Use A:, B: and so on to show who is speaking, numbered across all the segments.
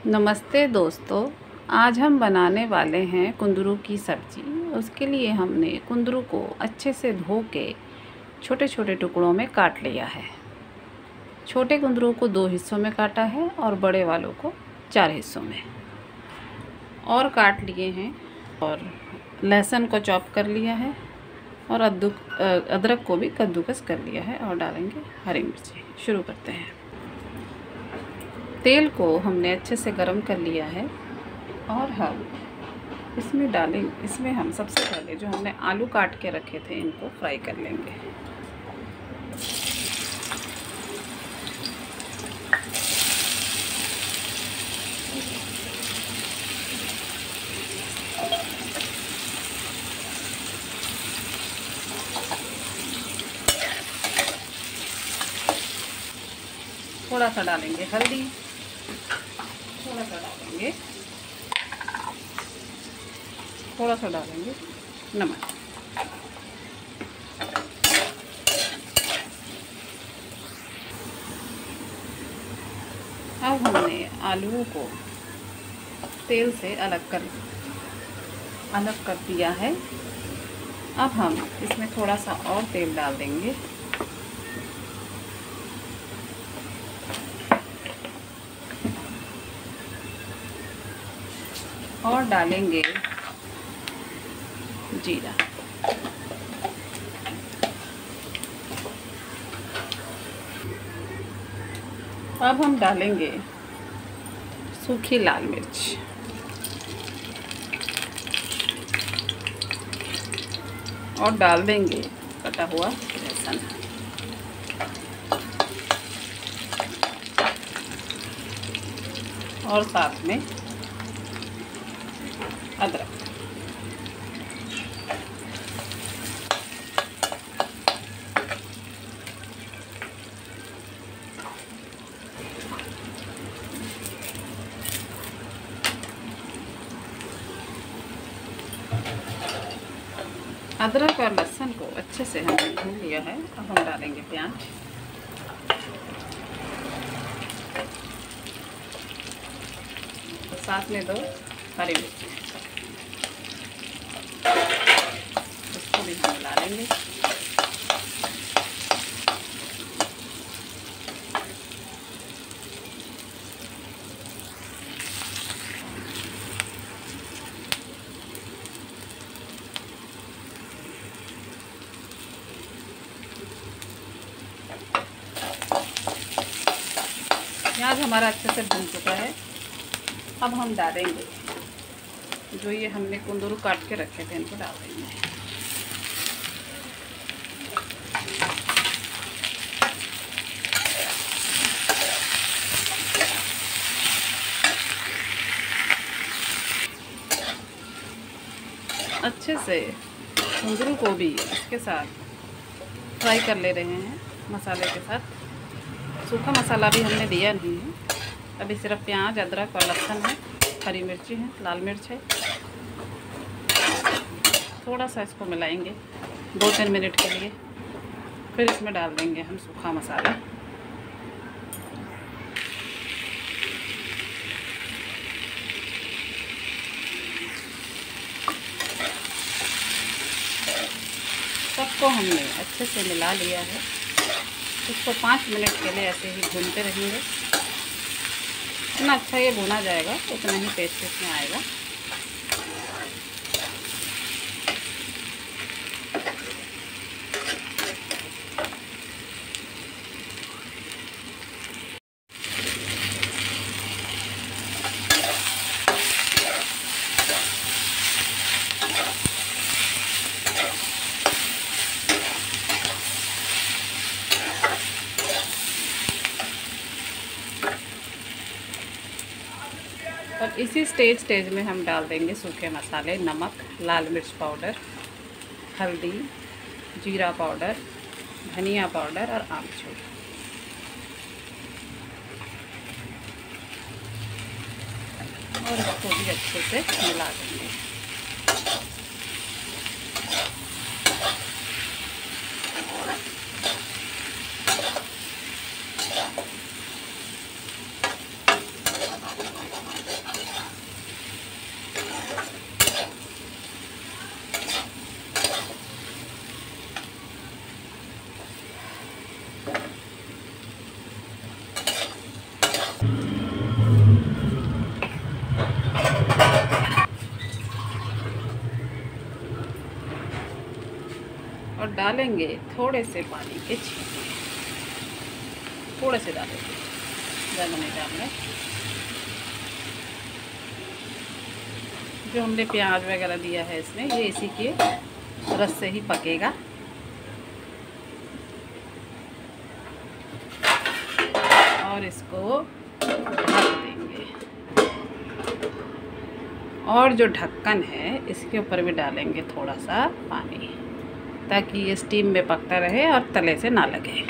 A: नमस्ते दोस्तों, आज हम बनाने वाले हैं कुंदरू की सब्ज़ी। उसके लिए हमने कुंदरू को अच्छे से धो के छोटे छोटे टुकड़ों में काट लिया है। छोटे कुंदरू को 2 हिस्सों में काटा है और बड़े वालों को 4 हिस्सों में और काट लिए हैं। और लहसुन को चॉप कर लिया है और अदरक को भी कद्दूकस कर लिया है और डालेंगे हरी मिर्ची। शुरू करते हैं। तेल को हमने अच्छे से गरम कर लिया है और हम इसमें हम सबसे पहले जो हमने आलू काट के रखे थे इनको फ्राई कर लेंगे। थोड़ा सा डालेंगे हल्दी, थोड़ा सा डालेंगे नमक। अब हमने आलूओं को तेल से अलग कर दिया है। अब हम इसमें थोड़ा सा और तेल डाल देंगे और डालेंगे जीरा। अब हम डालेंगे सूखी लाल मिर्च और डाल देंगे कटा हुआ लहसुन और साथ में अदरक। अदरक और लहसुन को अच्छे से हमने भून लिया है। अब हम डालेंगे प्याज, साथ में 2 हरी मिर्ची। इसको भी हम मिला लेंगे। प्याज हमारा अच्छे से भून चुका है। अब हम डालेंगे जो ये हमने कुंदरू काट के रखे थे, इनको डाल देंगे। अच्छे से कुंदरू को भी इसके साथ फ्राई कर ले रहे हैं मसाले के साथ। सूखा मसाला भी हमने दिया नहीं है। अभी सिर्फ प्याज, अदरक और लहसुन है, हरी मिर्ची है, लाल मिर्च है। थोड़ा सा इसको मिलाएंगे 2-3 मिनट के लिए, फिर इसमें डाल देंगे हम सूखा मसाला। सबको हमने अच्छे से मिला लिया है। इसको 5 मिनट के लिए ऐसे ही भूनते रहेंगे। जितना अच्छा ये भुना जाएगा उतना ही टेस्ट इसमें आएगा। और इसी स्टेज में हम डाल देंगे सूखे मसाले, नमक, लाल मिर्च पाउडर, हल्दी, जीरा पाउडर, धनिया पाउडर और आमचूर। और इसको भी अच्छे से मिला देंगे। अब डालेंगे थोड़े से पानी के छींटे, थोड़े से डालेंगे, ज़्यादा नहीं डालना। जो हमने प्याज वगैरह दिया है इसमें, ये इसी के रस से ही पकेगा। और इसको ढक देंगे, और जो ढक्कन है इसके ऊपर भी डालेंगे थोड़ा सा पानी, ताकि ये स्टीम में पकता रहे और तले से ना लगे।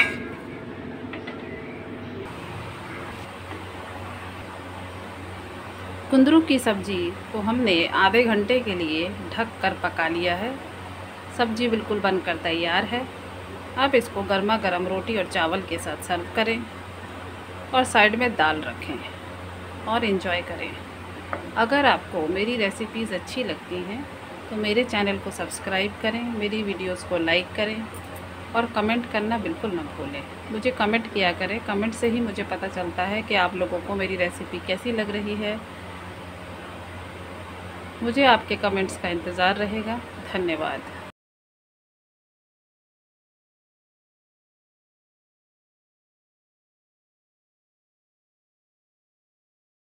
A: कुंदरू की सब्ज़ी को हमने आधे घंटे के लिए ढक कर पका लिया है। सब्ज़ी बिल्कुल बनकर तैयार है। अब इसको गर्मा गर्म रोटी और चावल के साथ सर्व करें और साइड में दाल रखें और एंजॉय करें। अगर आपको मेरी रेसिपीज़ अच्छी लगती हैं तो मेरे चैनल को सब्सक्राइब करें, मेरी वीडियोस को लाइक करें और कमेंट करना बिल्कुल न भूलें। मुझे कमेंट किया करें, कमेंट से ही मुझे पता चलता है कि आप लोगों को मेरी रेसिपी कैसी लग रही है। मुझे आपके कमेंट्स का इंतज़ार रहेगा। धन्यवाद।